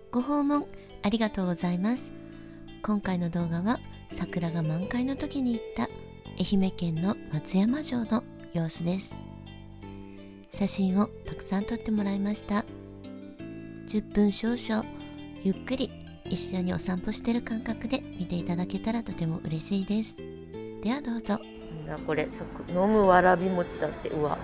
ご訪問ありがとうございます。今回の動画は桜が満開の時に行った愛媛県の松山城の様子です。写真をたくさん撮ってもらいました。10分少々ゆっくり一緒にお散歩してる感覚で見ていただけたらとても嬉しいです。ではどうぞ。これ飲むわらび餅だって。うわ、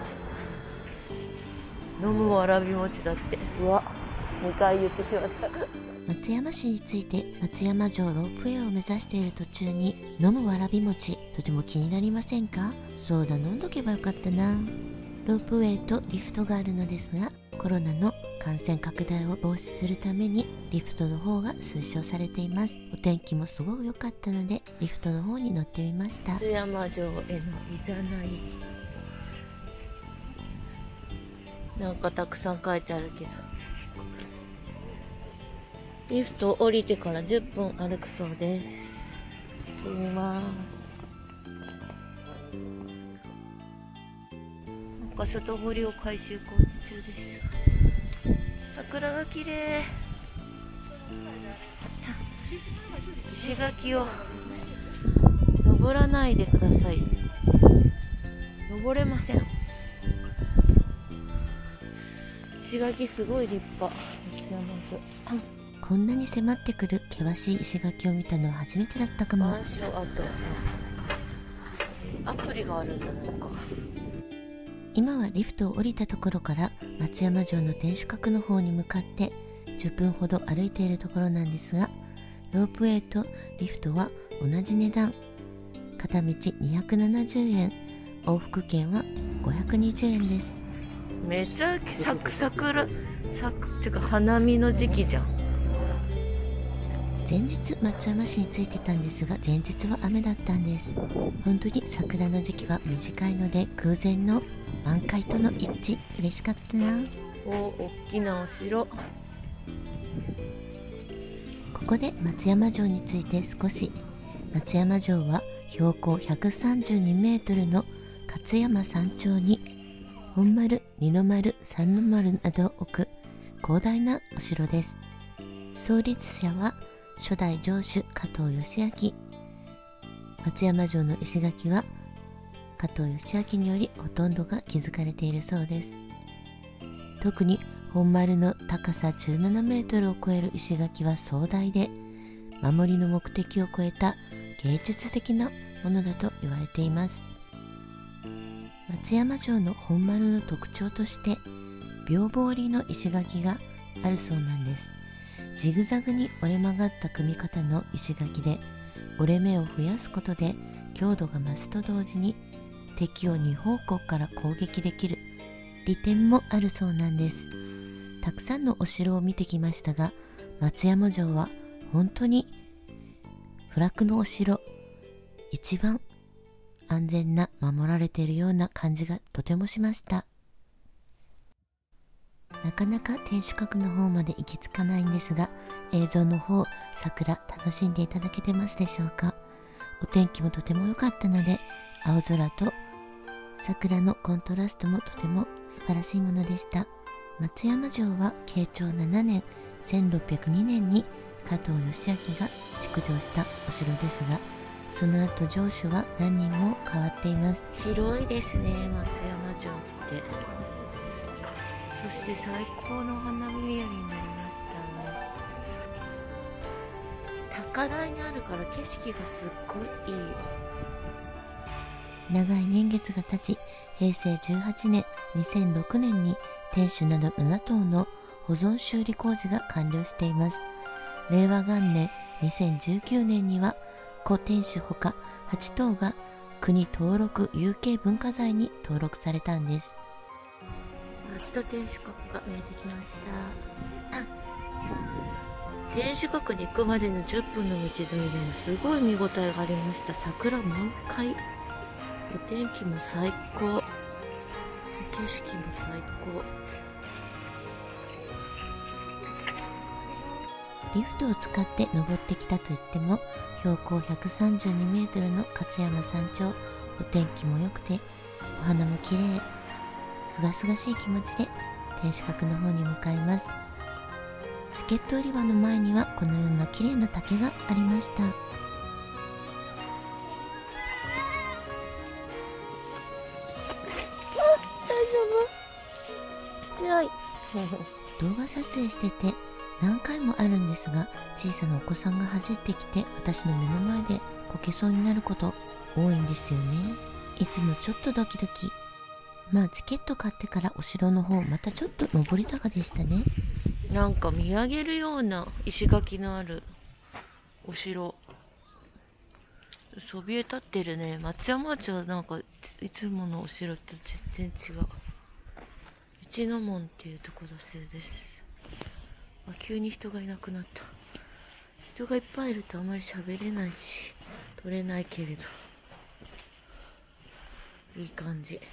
飲むわらび餅だって。うわ、2回言ってしまった。松山市について松山城ロープウェイを目指している途中に飲むわらび餅、とても気になりませんか？そうだ、飲んどけばよかったな。ロープウェイとリフトがあるのですが、コロナの感染拡大を防止するためにリフトの方が推奨されています。お天気もすごく良かったのでリフトの方に乗ってみました。松山城へのいざない、なんかたくさん書いてあるけど、リフトを降りてから10分歩くそうです。行ってみます。なんか外堀を改修工事中です。桜が綺麗。石垣を登らないでください。登れません。石垣すごい立派。松山城。こんなに迫ってくる険しい石垣を見たのは初めてだったかも。あとアプリがあるんだ。なんか今はリフトを降りたところから松山城の天守閣の方に向かって10分ほど歩いているところなんですが、ロープウェイとリフトは同じ値段。片道270円、往復券は520円です。めちゃ桜てか花見の時期じゃん。前日松山市に着いてたんですが、前日は雨だったんです。本当に桜の時期は短いので空前の満開との一致、嬉しかったな。大きなお城。ここで松山城について少し。松山城は標高132メートルの勝山山頂に本丸、二の丸、三の丸などを置く広大なお城です。創立者は初代城主加藤義明。松山城の石垣は加藤義明によりほとんどが築かれているそうです。特に本丸の高さ17メートルを超える石垣は壮大で、守りの目的を超えた芸術的なものだと言われています。松山城の本丸の特徴として屏風織りの石垣があるそうなんです。ジグザグに折れ曲がった組み方の石垣で、折れ目を増やすことで強度が増すと同時に敵を2方向から攻撃できる利点もあるそうなんです。たくさんのお城を見てきましたが、松山城は本当に不落のお城、一番安全な守られているような感じがとてもしました。なかなか天守閣の方まで行き着かないんですが、映像の方、桜楽しんでいただけてますでしょうか。お天気もとても良かったので、青空と桜のコントラストもとても素晴らしいものでした。松山城は慶長7年1602年に加藤義明が築城したお城ですが、その後城主は何人も変わっています。広いですね、松山城って。そして最高の花見日和になりました。高台にあるから景色がすっごいいい。長い年月が経ち、平成18年、2006年に天守など7棟の保存修理工事が完了しています。令和元年2019年には古天守ほか8棟が国登録有形文化財に登録されたんです。明日天守閣が見えてきました。天守閣に行くまでの10分の道のりでもすごい見応えがありました。桜満開、お天気も最高、景色も最高。リフトを使って登ってきたといっても、標高132メートルの勝山山頂、お天気も良くてお花も綺麗、すがすがしい気持ちで天守閣の方に向かいます。 チケット売り場の前にはこのような綺麗な竹がありました。 強い。 動画撮影してて何回もあるんですが、小さなお子さんが走ってきて私の目の前でこけそうになること多いんですよね。いつもちょっとドキドキ。まあチケット買ってからお城の方またちょっと上り坂でしたね。なんか見上げるような石垣のあるお城、そびえ立ってるね。松山町なんかいつものお城と全然違う。一の門っていうところせいです。急に人がいなくなった。人がいっぱいいるとあまり喋れないし撮れないけれど、いい感じ。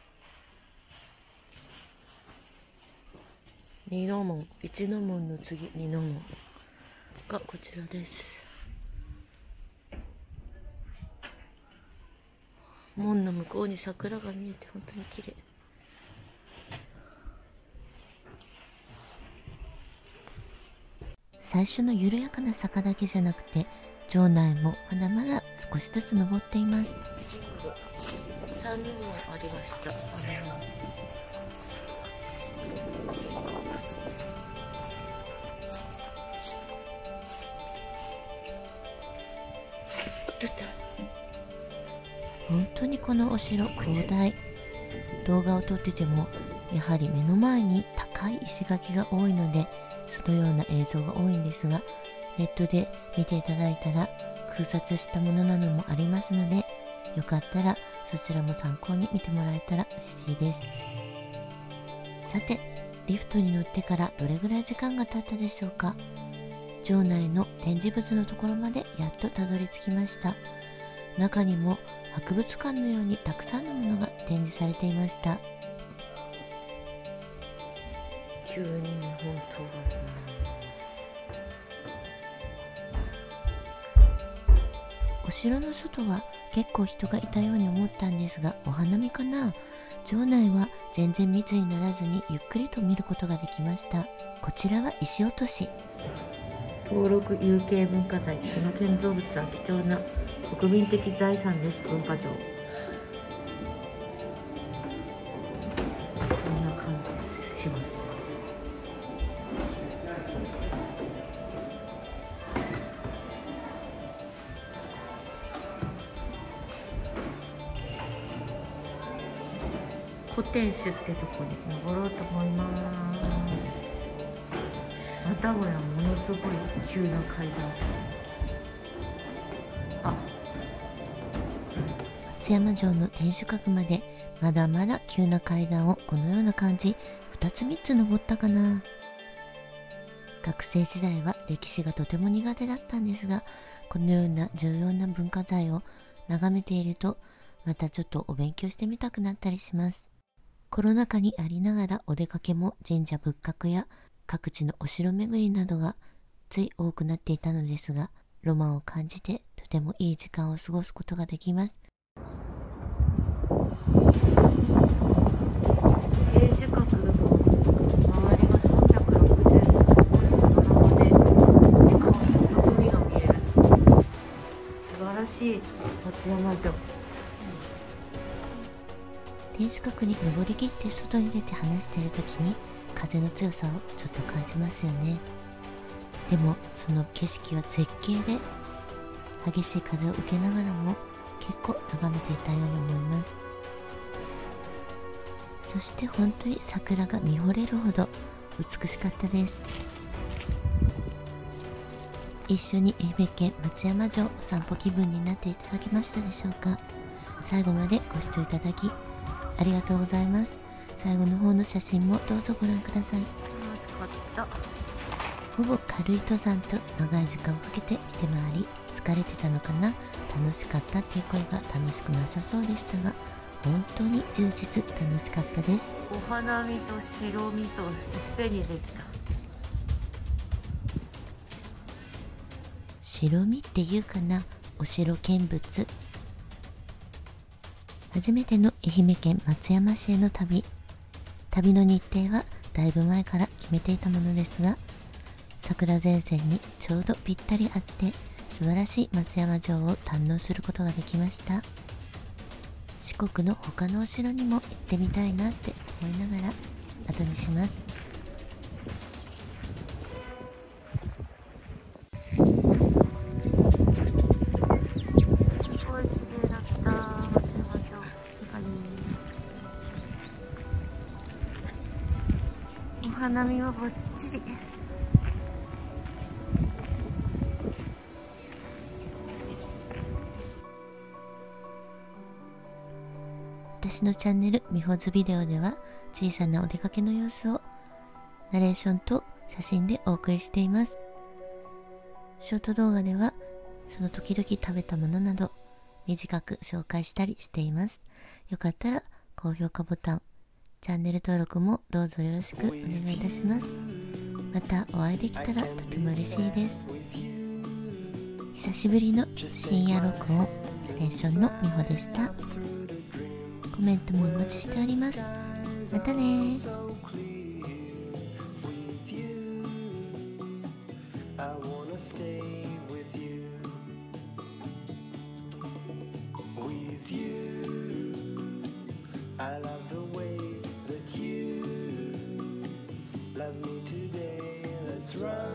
二の門、一の門の次二の門がこちらです。門の向こうに桜が見えて本当に綺麗。最初の緩やかな坂だけじゃなくて、城内もまだまだ少しずつ登っています。3門ありました。3門。本当にこのお城広大。動画を撮っててもやはり目の前に高い石垣が多いので、そのような映像が多いんですが、ネットで見ていただいたら空撮したものなどもありますので、よかったらそちらも参考に見てもらえたら嬉しいです。さて、リフトに乗ってからどれぐらい時間が経ったでしょうか。城内の展示物のところまでやっとたどり着きました。中にも博物館のようにたくさんのものが展示されていました。急にね、本当はお城の外は結構人がいたように思ったんですが、お花見かな。城内は全然密にならずにゆっくりと見ることができました。こちらは石落とし。登録有形文化財。この建造物は貴重な国民的財産です。文化庁。そんな感じします。古天守ってとこに登ろうと思います。またもやものすごい急な階段。松山城の天守閣までまだまだ急な階段をこのような感じ2つ3つ登ったかな。学生時代は歴史がとても苦手だったんですが、このような重要な文化財を眺めているとまたちょっとお勉強してみたくなったりします。コロナ禍にありながらお出かけも神社仏閣や各地のお城巡りなどがつい多くなっていたのですが、ロマンを感じてとてもいい時間を過ごすことができます。天守閣の周りが360すごいパノラマで、しかもずっと海が見える。素晴らしい松山城。天守閣に登りきって外に出て話している時に風の強さをちょっと感じますよね。でもその景色は絶景で、激しい風を受けながらも結構眺めていたように思います。そして本当に桜が見惚れるほど美しかったです。一緒に愛媛県松山城お散歩気分になっていただけましたでしょうか。最後までご視聴いただきありがとうございます。最後の方の写真もどうぞご覧ください。楽しかった。ほぼ軽い登山と長い時間をかけて見て回り、疲れてたのかな、楽しかったっていう声が楽しくなさそうでしたが、本当に充実楽しかったです。お花見と白身といっぺんにできた。白身っていうかな、お城見物。初めての愛媛県松山市への旅の日程はだいぶ前から決めていたものですが、 桜前線にちょうどぴったりあって素晴らしい松山城を堪能することができました。四国の他のお城にも行ってみたいなって思いながら後にします。すごい綺麗だった松山城。お花見はバッチリ。私のチャンネルみほずビデオでは小さなお出かけの様子をナレーションと写真でお送りしています。ショート動画ではその時々食べたものなど短く紹介したりしています。よかったら高評価ボタン、チャンネル登録もどうぞよろしくお願いいたします。またお会いできたらとても嬉しいです。久しぶりの深夜録音ナレーションのみほでした。コメントもお待ちしております。またねー。 I love the way that you love me today. Let's run.